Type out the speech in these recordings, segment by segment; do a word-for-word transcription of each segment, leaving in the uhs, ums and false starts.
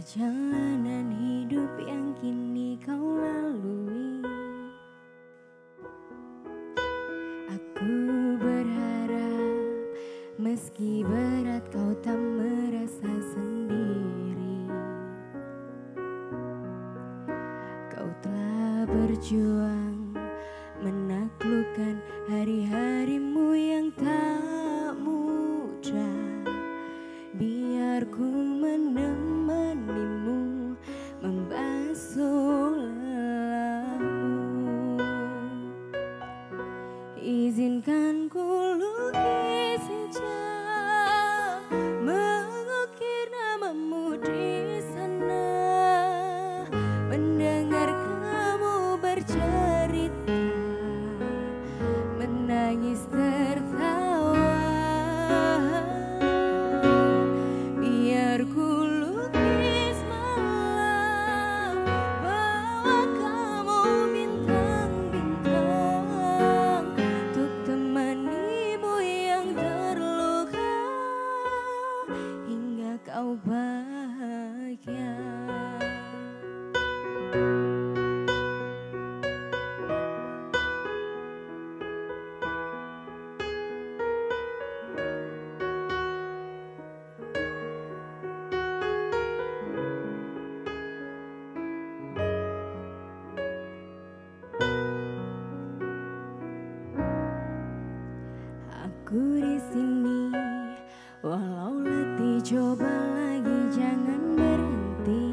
Perjalanan hidup yang kini kau lalui, aku berharap meski berat kau tak merasa sendiri. Kau telah berjuang menaklukkan hari-harimu yang tak mudah. Biar ku menemanimu membasuh lelahmu. Izinkan ku lukis hijau, mengukir namamu di sana, mendengar kamu bercerita, menangis tertawa. Biar ku lukis malam, bawa kamu bintang-bintang, untuk temanimu yang terluka hingga kau bahagia. Aku di sini, walau letih coba lagi jangan berhenti.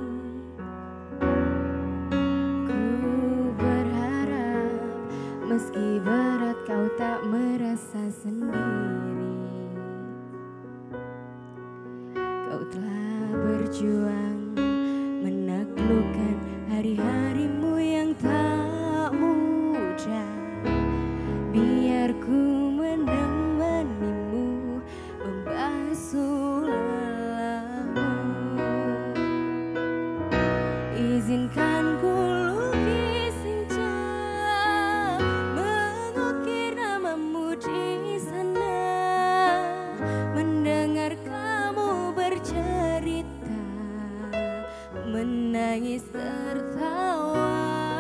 Ku berharap meski berat kau tak merasa sendiri. Kau telah berjuang menaklukkan hari-harimu yang tak mudah. Biar ku menemanimu membasuh lelahmu. Izinkan ku lukis hijau, mengukir namamu di sana, mendengar kamu bercerita, menangis tertawa.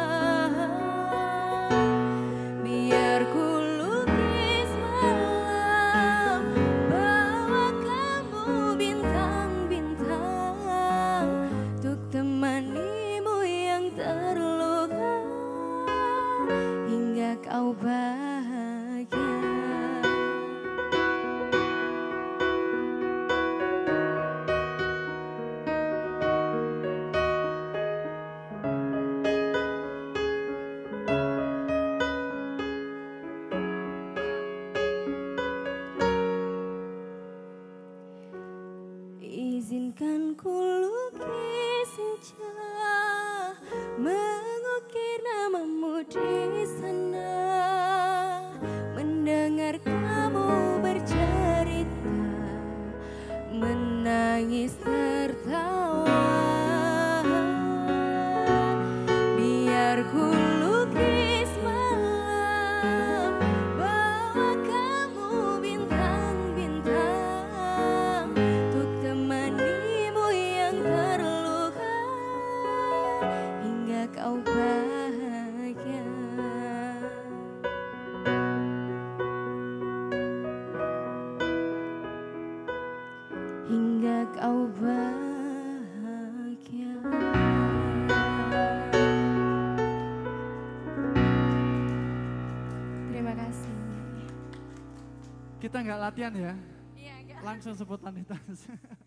Biar ku lukis malam, bawa kamu bintang-bintang, untuk temanimu yang terluka hingga kau bahagia. Izinkan ku lukis hijau, mengukir namamu di sana, mendengar kamu bercerita, menangis tertawa. Biar ku lukis malam, bawa kamu bintang-bintang, untuk temanimu yang terluka hingga kau bahagia. Hingga kau bahagia. Terima kasih. Kita nggak latihan ya? Iya, enggak. Langsung sebutan di tas.